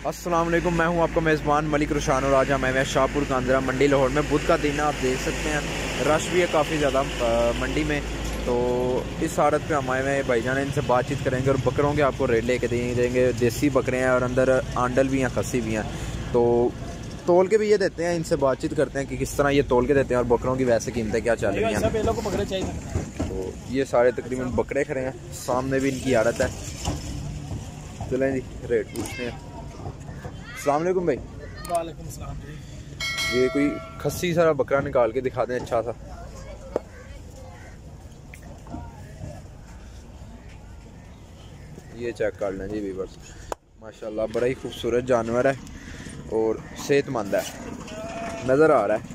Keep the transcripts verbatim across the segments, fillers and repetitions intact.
अस्सलाम वालेकुम, मैं हूं आपका मेज़बान मलिक रुशान और आज मैं मैं शाहपुर कांजरा मंडी लाहौर में बुध का दिन है। आप देख सकते हैं रश भी है काफ़ी ज़्यादा मंडी में। तो इस हालत पे हम आए हुए हैं, भाईजान इनसे बातचीत करेंगे और बकरों के आपको रेट लेके देंगे। देसी बकरे हैं और अंदर आंडल भी हैं, खस्सी भी हैं। तो तोल के भी ये देते हैं, इनसे बातचीत करते हैं कि किस तरह ये तोल के देते हैं और बकरों की वैसे कीमतें क्या चल रही हैं। तो ये सारे तकरीबन बकरे खड़े हैं, सामने भी इनकी आड़त है। चलें जी रेट पूछते हैं। अस्सलाम वालेकुम भाई। वालेकुम सलाम जी। ये कोई खस्सी सारा बकरा निकाल के दिखा दें अच्छा सा। ये चेक कर लें जी व्यूअर्स, माशाल्लाह बड़ा ही खूबसूरत जानवर है और सेहतमंद है, नज़र आ रहा है।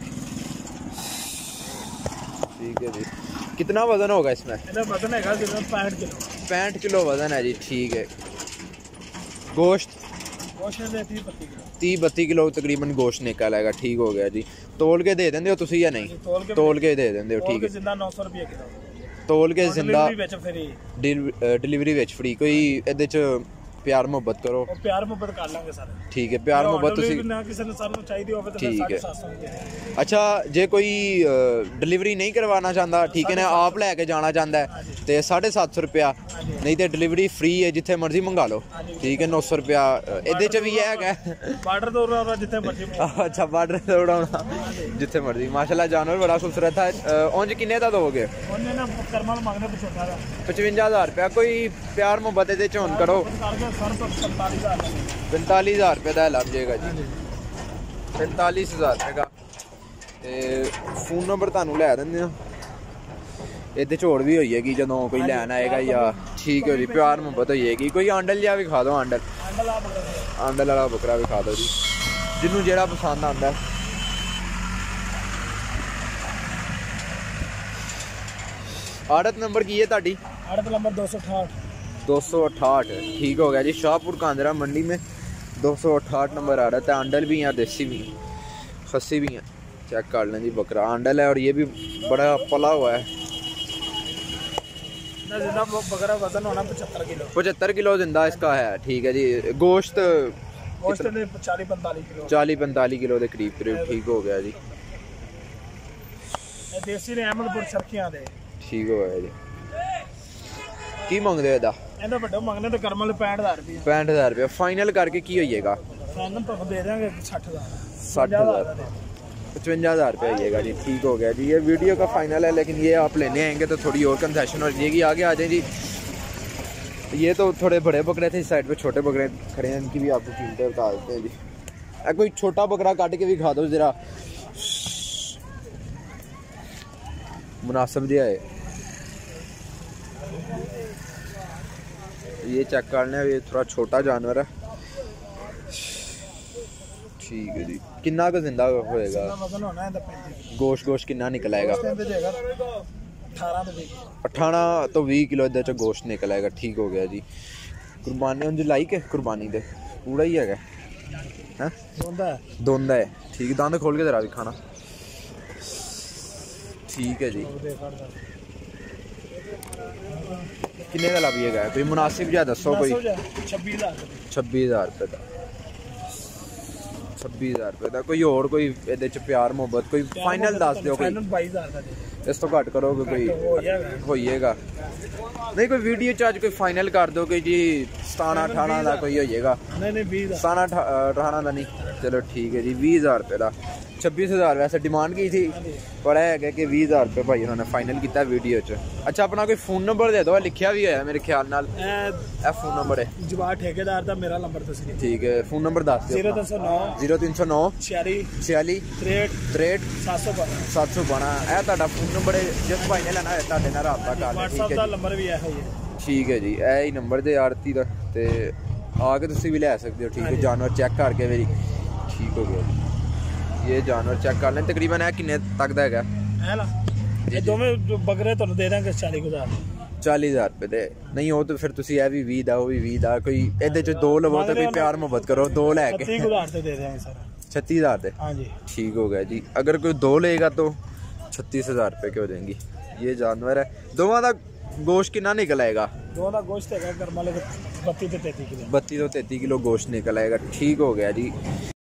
ठीक है जी, कितना वज़न होगा इसमें? वजन है पैंठ किलो। पैंठ किलो वज़न है जी। ठीक है, गोश्त तीह बत्ती किलो तकरीबन गोश्त निकल आएगा। ठीक हो गया जी। तोल के दे देंगे हो तुसी या नहीं? तोल के दे देंगे हो। ठीक है, नौ सौ रुपये किलो तोल के जिंदा डिलीवरी डिलीवरी विच फ्री। कोई इहदे च प्यार मुहब्बत करो, प्यार मुहब्बत कर लेंगे सर। ठीक है, प्यार मुहब्बत तुसी ना किसी ने सानू चाहिए होवे तो ठीक है। सात सौ रुपये। अच्छा, जे कोई डिलीवरी नहीं करवाना चाहता, ठीक है ना, आप लैके जाना चाहता है तो साढ़े सत्त सौ रुपया, नहीं तो डिलीवरी फ्री है, जिथे मर्जी मंगा लो। ठीक है, नौ सौ रुपया एदे च भी है बार्डर दौड़ा जिथे मर्जी। अच्छा, बार्डर दौड़ा जिथे मर्जी। माशाल्लाह जानवर बड़ा खूबसूरत है। उंज किन्ने दा दोगे? पचवंजा हज़ार रुपया। कोई प्यार मुहब्बत एदे च हुन करो, पैंतालीस हज़ार रुपये का लग जाएगा जी। पैंतालीस हज़ार रुपये का। फोन नंबर तुहानू लै देंगे ये होर भी होई जाएगी जो कोई लैन आएगा या ठीक है जी। प्यार मुहब्बत हो जाएगी। कोई आंडल या भी खा दो, आंडल आंडल वाला बकरा भी खा दो जी, जिन्हों जेड़ा पसंद आता है। आड़त नंबर की है ताड़ी? आड़त नंबर दो सौ अठाठ दो सौ अठाठ। ठीक हो गया जी। शाहपुर कांजरा मंडी में दो सौ अठाठ नंबर आड़त है। आंडल भी हैं, देसी भी हैं, खस्सी भी हैं। चेक कर लें जी, बकरा आंडल है और ये भी बड़ा पला हुआ है। बकरा वजन होना पचहत्तर किलो। पचहत्तर किलो जिंदा इसका है। ठीक है जी। गोश्त चालीस पैंतालीस किलो चालीस पैंतालीस किलो के करीब करीब। ठीक हो गया जी। देसी ने अहमदपुर सरखियां दे। ठीक हो गया जी। की मंगदे हो? ਇਹਦਾ ਵੱਡਾ ਮੰਗਨੇ ਤੇ ਕਰਮਲ पैंठ हज़ार रुपए। पैंठ हज़ार रुपया फाइनल करके की होइएगा? फाइनल तो दे देंगे साठ हज़ार साठ हज़ार पचवंजा हज़ार रुपया आइएगा जी। ठीक हो गया जी। ये वीडियो का फाइनल है, लेकिन ये आप लेने आएंगे तो थोड़ी और कंसेशन हो जाएगी। आगे आ जाए जी। ये तो थोड़े बड़े बकरे थे, इस साइड पे छोटे बकरे खड़े हैं, इनकी भी आपको कीमतें बता देते हैं जी। कोई छोटा बकरा काट के भी खा दो जरा, मुनासिब दिया है। ये चेक कर लें, ये थोड़ा छोटा जानवर है। ठीक है जी। कितना का जिंदा होएगा? गोश्त गोश्त कितना निकल आएगा? अठारह तो बीस किलो इधर गोश्त निकल आएगा। ठीक हो गया जी। कुर्बानी उन्हें लाई के कुर्बानी दे पूरा ही है, दोंदा है। ठीक, दंद खोल के जरा भी खाना। ठीक है जी। किन्ने का लभिएगा? कोई मुनासिब जा दसो। कोई छब्बीस हज़ार छब्बीस हज़ार रुपये का। छब्बीस हज़ार रुपये का। कोई और कोई ये प्यार मुहब्बत कोई फाइनल दस दो। कोई बाईस हज़ार इस तो घट करोगे कोई होइएगा? नहीं, कोई वीडियो चार्ज कोई फाइनल कर दो कोई जी। सताना अठारह का कोई होइएगा? सताना अठारह का नहीं। चलो ठीक है जी। बीस हज़ार रुपये का। छब्बीस हज़ार वैसे डिमांड की थी, पर है कि बीस हज़ार रुपये भाई उन्होंने फाइनल किया वीडियो च। अच्छा, अपना कोई फोन नंबर दे दो, लिखा भी है मेरे ख्याल नाल। ए फोन नंबर है जवार ठेकेदार दा मेरा नंबर दस। ठीक है, फोन नंबर दस दो। जीरो तीन सौ नौ जीरो तीन सौ नौ छियाली छियाली त्रेहठ त्रेहठ सात सौ बारह सात सौ बारह। यह तुहाडा फोन नंबर है, जिस भाई ने लेना है तुहाडे नाल राबता कर ले। व्हाट्सएप दा नंबर भी है। ठीक है जी। यह ही नंबर दे आरती दा ते आके तुसी भी ले सकते हो। ठीक है, जानवर चेक करके मेरी। ठीक हो गया जी। ये जानवर चेक कर लें। तकरीबन है किन्ने तक दा है? ये दोवें जो बकरे तो दे देंगे चालीस हज़ार चालीस हज़ार रुपये दे। नहीं हो तो फिर तुसी ये भी बीस दा, वो भी बीस दा। कोई इहदे च दो लवो तो भी प्यार मुहब्बत करो। दो लैके छत्तीस हज़ार दे देंगे सर। छत्तीस हज़ार दे। हाँ जी। ठीक हो गया जी। अगर कोई दो लेगा तो छत्तीस हज़ार रुपये के हो जाएंगी। ये जानवर है, दोवां दा गोश्त कितना निकल आएगा? दो ਦਾ ਗੋਸ਼ਤ ਹੈਗਾ ਗਰਮ ਵਾਲੇ ਬੱਤੀ ਤੇ ਤੇਤੀ ਕਿਲੋ। बत्ती तो तेती किलो गोश्त निकल आएगा। ठीक हो गया जी।